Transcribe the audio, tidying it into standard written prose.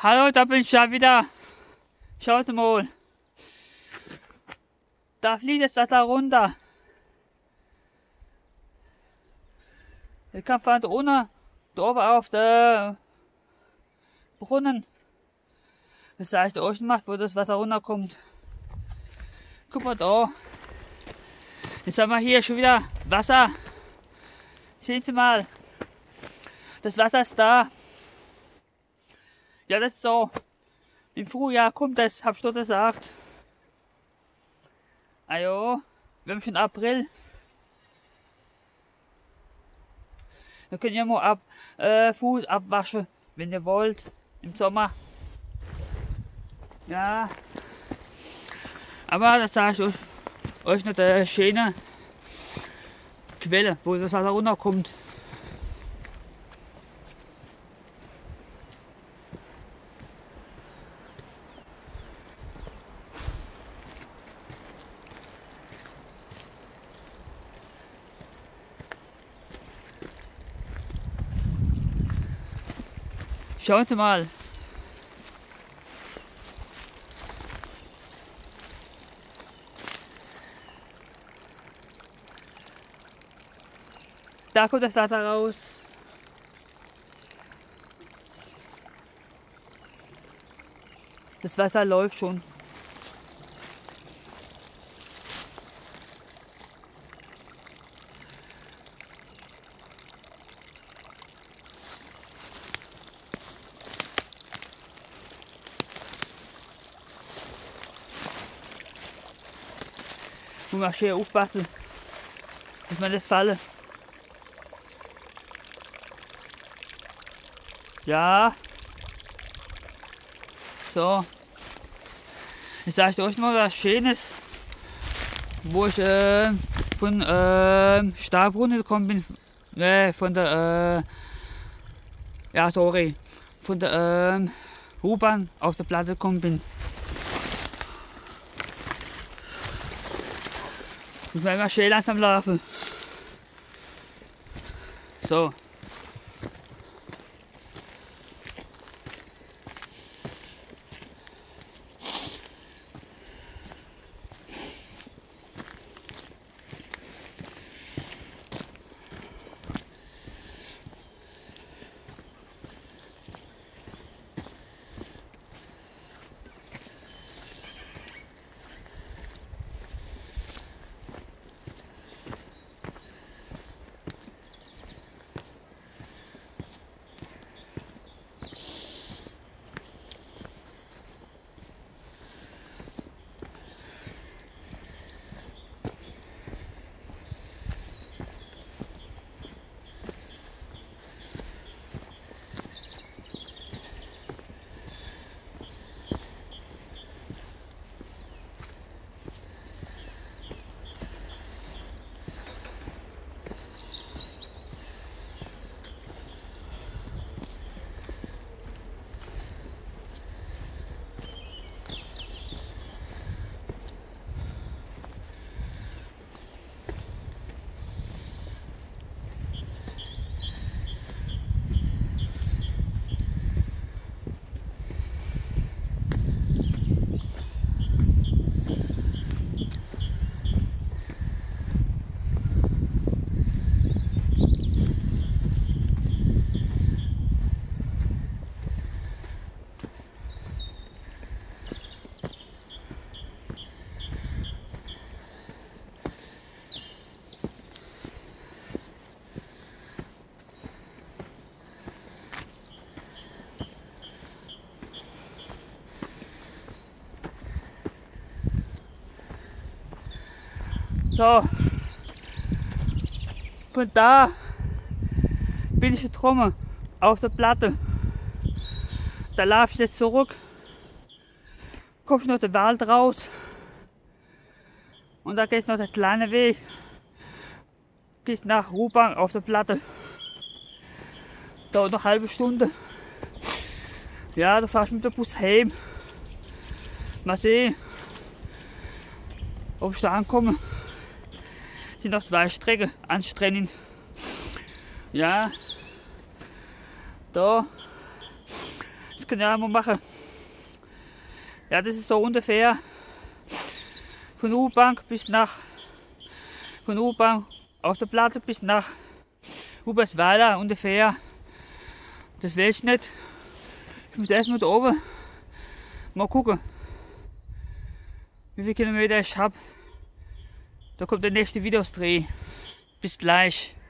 Hallo, da bin ich ja wieder. Schaut mal. Da fließt das Wasser runter. Ich kann von da unten, da oben auf der Brunnen. Das heißt, der Ocean macht, wo das Wasser runterkommt. Guck mal da. Jetzt haben wir hier schon wieder Wasser. Sehen Sie mal. Das Wasser ist da. Ja, das ist so. Im Frühjahr kommt das, hab ich doch gesagt. Ajo, wir haben schon April. Da könnt ihr mal Fuß abwaschen, wenn ihr wollt, im Sommer. Ja. Aber das sage ich euch noch eine schöne Quelle, wo das Wasser runterkommt. Schaut mal. Da kommt das Wasser raus. Das Wasser läuft schon. Muss man schön aufpassen, dass man nicht falle. Ja. So. Jetzt sage ich euch noch was Schönes, wo ich von Stahlbrunnen gekommen bin. Von der ja sorry. Von der U-Bahn auf der Platte gekommen bin. Ich muss immer schön langsam laufen. So. So, von da bin ich gekommen, auf der Platte. Da laufe ich jetzt zurück, komme ich noch den Wald raus und da geht noch der kleine Weg, geht nach U-Bahn auf der Platte. Dauert noch eine halbe Stunde. Ja, da fahre ich mit dem Bus heim. Mal sehen, ob ich da ankomme. Sind noch 2 Strecken anstrengend. Ja, da. Das kann ich auch mal machen. Ja, das ist so ungefähr von U-Bahn bis nach, von U-Bahn auf der Platte bis nach Ubersweiler ungefähr. Das weiß ich nicht. Ich muss erstmal da oben mal gucken, wie viele Kilometer ich habe. Da kommt der nächste Videodreh. Bis gleich.